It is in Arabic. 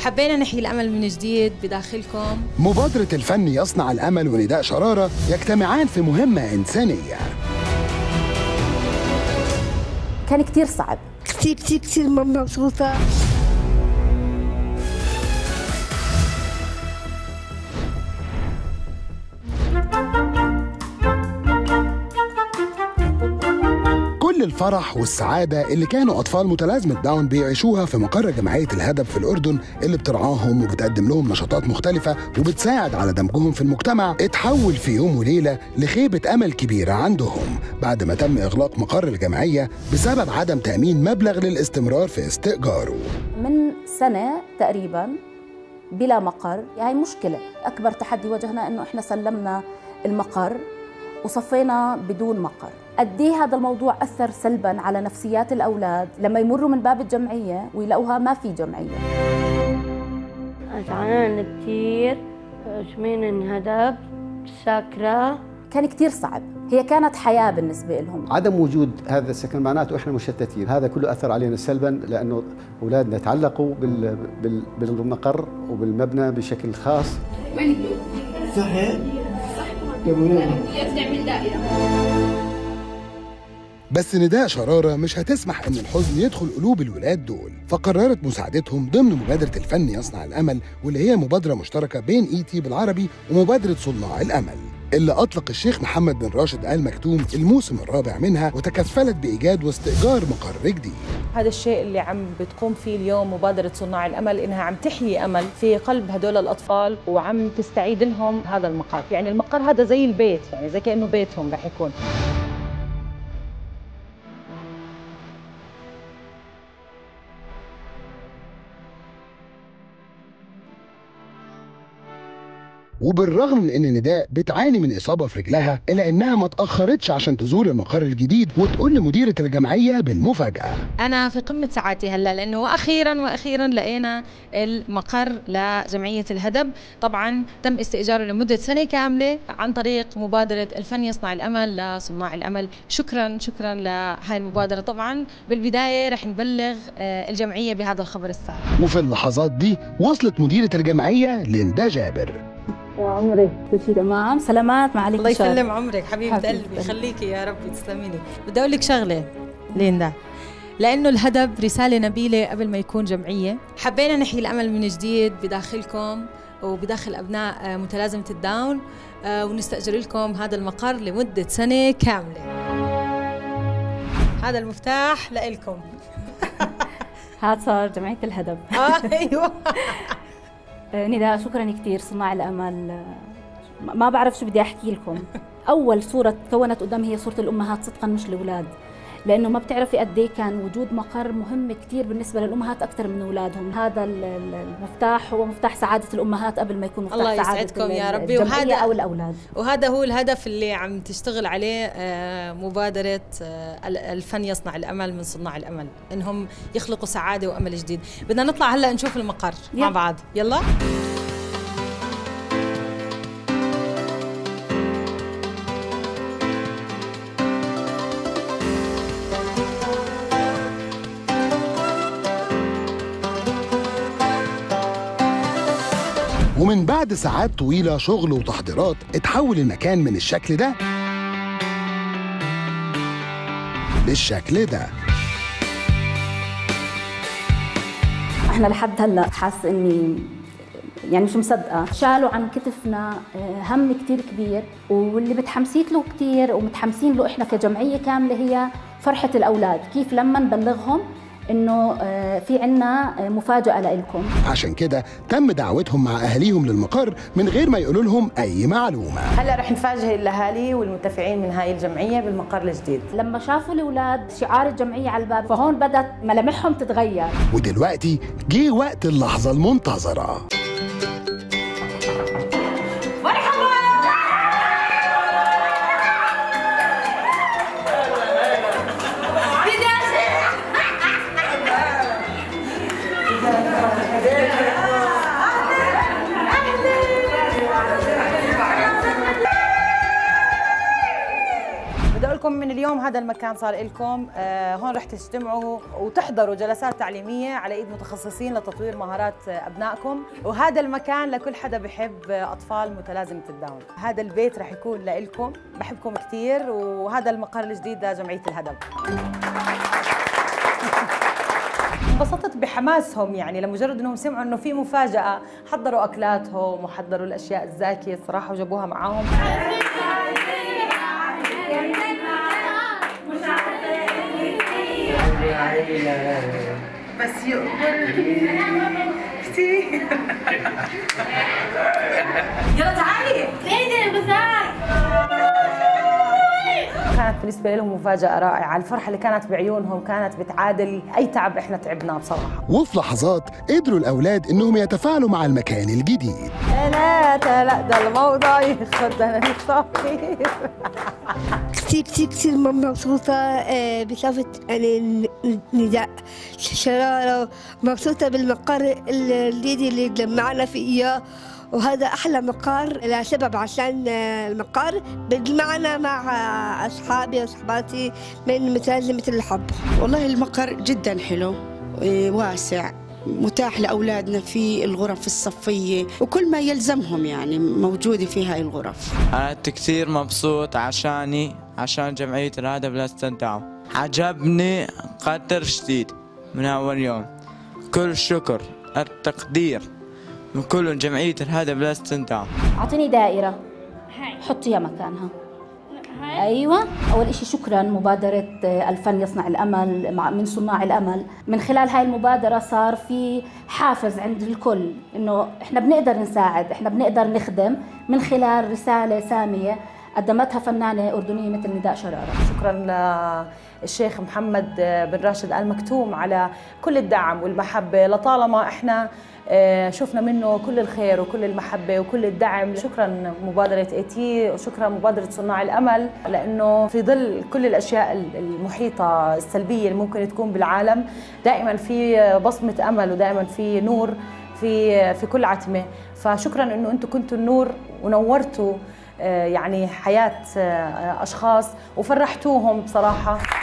وحبينا نحيي الأمل من جديد بداخلكم. مبادرة الفن يصنع الأمل ونداء شرارة يجتمعان في مهمة إنسانية. كان كتير صعب، كتير مبسوطة. كل الفرح والسعادة اللي كانوا أطفال متلازمة داون بيعيشوها في مقر جمعية الهدف في الأردن اللي بترعاهم وبتقدم لهم نشاطات مختلفة وبتساعد على دمجهم في المجتمع، اتحول في يوم وليلة لخيبة أمل كبيرة عندهم بعد ما تم إغلاق مقر الجمعية بسبب عدم تأمين مبلغ للاستمرار في استئجاره. من سنة تقريباً بلا مقر. هاي مشكلة. أكبر تحدي واجهنا إنه إحنا سلمنا المقر وصفينا بدون مقر. قد ايه هذا الموضوع أثر سلباً على نفسيات الأولاد لما يمروا من باب الجمعية ويلاقوها ما في جمعية. زعلانة كتير، شمين انهدف، ساكرة. كان كتير صعب. هي كانت حياة بالنسبة لهم. عدم وجود هذا السكن معناته إحنا مشتتين، هذا كله أثر علينا سلباً لأنه أولادنا تعلقوا بالمقر وبالمبنى بشكل خاص. صحيح؟ يعمل دائرة. بس نداء شرارة مش هتسمح إن الحزن يدخل قلوب الولاد دول، فقررت مساعدتهم ضمن مبادرة الفن يصنع الأمل، واللي هي مبادرة مشتركة بين إيتي بالعربي ومبادرة صناع الأمل، اللي أطلق الشيخ محمد بن راشد آل مكتوم الموسم الرابع منها، وتكفلت بإيجاد واستئجار مقر جديد. هذا الشيء اللي عم بتقوم فيه اليوم مبادرة صناع الأمل، إنها عم تحيي أمل في قلب هدول الأطفال وعم تستعيد لهم هذا المقر. يعني المقر هذا زي البيت، يعني زي كأنه بيتهم رح يكون. وبالرغم من ان نداء بتعاني من اصابه في رجلها الا انها ما تاخرتش عشان تزور المقر الجديد وتقول لمديره الجمعيه بالمفاجاه. أنا في قمة سعادتي هلا لأنه أخيراً لقينا المقر لجمعية الهدف. طبعاً تم استئجاره لمدة سنة كاملة عن طريق مبادرة الفن يصنع الأمل لصناع الأمل. شكراً لهاي المبادرة. طبعاً بالبداية رح نبلغ الجمعية بهذا الخبر السار. وفي اللحظات دي وصلت مديره الجمعيه ليندا جابر. وعمرك كل شيء تمام؟ سلامات، ما عليك. الله يسلم عمرك حبيبة قلبي، يخليكي يا رب تسلمي لي. بدي أقول لك شغلة ليندا، لأنه الهدف رسالة نبيلة قبل ما يكون جمعية. حبينا نحيي الأمل من جديد بداخلكم وبداخل أبناء متلازمة الداون، ونستأجر لكم هذا المقر لمدة سنة كاملة. هذا المفتاح لإلكم. هذا صار جمعية الهدف. أيوة. نداء شكراً كثير. صناع الأمل ما بعرف شو بدي أحكي لكم. أول صورة تكونت قدامي هي صورة الأمهات صدقاً مش الأولاد، لأنه ما بتعرفي قد إيه كان وجود مقر مهم كثير بالنسبة للأمهات أكثر من أولادهم. هذا المفتاح هو مفتاح سعادة الأمهات قبل ما يكون مفتاح الله سعادة يسعدكم يا ربي. وهذا أو الأولاد. وهذا هو الهدف اللي عم تشتغل عليه مبادرة الفن يصنع الأمل من صناع الأمل، إنهم يخلقوا سعادة وأمل جديد. بدنا نطلع هلأ نشوف المقر مع بعض. يلا. ومن بعد ساعات طويلة شغل وتحضيرات اتحول المكان من الشكل ده للشكل ده. احنا لحد هلا حاسه اني يعني مش مصدقه. شالوا عن كتفنا هم كتير كبير، واللي متحمسين له كتير ومتحمسين له احنا كجمعيه كامله هي فرحه الاولاد. كيف لما نبلغهم انه في عنا مفاجأة لكم. عشان كده تم دعوتهم مع اهاليهم للمقر من غير ما يقولوا لهم اي معلومة. هلا رح نفاجئ الاهالي والمنتفعين من هاي الجمعية بالمقر الجديد. لما شافوا الاولاد شعار الجمعية على الباب فهون بدت ملامحهم تتغير. ودلوقتي جه وقت اللحظة المنتظرة. من اليوم هذا المكان صار لكم، هون رح تجتمعوا وتحضروا جلسات تعليمية على إيد متخصصين لتطوير مهارات أبنائكم، وهذا المكان لكل حدا بحب أطفال متلازمة الداون. هذا البيت رح يكون لإلكم، بحبكم كثير، وهذا المقر الجديد لجمعية الهدب. انبسطت بحماسهم، يعني لمجرد انهم سمعوا انه في مفاجأة حضروا اكلاتهم وحضروا الاشياء الزاكية الصراحة وجابوها معاهم. بس يقبل كثير. يلا تعالي. كانت بالنسبة لهم مفاجأة رائعة، الفرحة اللي كانت بعيونهم كانت بتعادل أي تعب إحنا تعبناه بصراحة. وفي لحظات قدروا الأولاد إنهم يتفاعلوا مع المكان الجديد. لا ده الموضوع ياخد أنا صغير. كثير مبسوطة بشافة يعني نداء شرارة، مبسوطة بالمقر الجديد اللي جمعنا فيه، وهذا أحلى مقر لسبب عشان المقر بيجمعنا مع أصحابي وصحباتي من متلازمة الحب. والله المقر جدا حلو واسع، متاح لأولادنا في الغرف الصفية وكل ما يلزمهم يعني موجودة في هاي الغرف. أنا كثير مبسوط عشان جمعية الهدب لاستن داون، عجبني قدر شديد من أول يوم. كل الشكر التقدير من كل جمعية الهدب لاستن داون. أعطيني دائرة حطيها مكانها. أيوة. أول إشي شكراً مبادرة الفن يصنع الأمل من صناع الأمل. من خلال هاي المبادرة صار في حافز عند الكل إنه إحنا بنقدر نساعد، إحنا بنقدر نخدم من خلال رسالة سامية قدمتها فنانة أردنية مثل نداء شرارة. شكراً للشيخ محمد بن راشد آل مكتوم على كل الدعم والمحبة، لطالما إحنا شفنا منه كل الخير وكل المحبة وكل الدعم. شكراً مبادرة ايتي وشكراً مبادرة صناع الأمل، لأنه في ظل كل الأشياء المحيطة السلبية اللي ممكن تكون بالعالم دائماً في بصمة أمل ودائماً في نور في كل عتمة. فشكراً إنه أنتم كنتوا النور ونورتوا يعني حياة أشخاص وفرحتوهم بصراحة.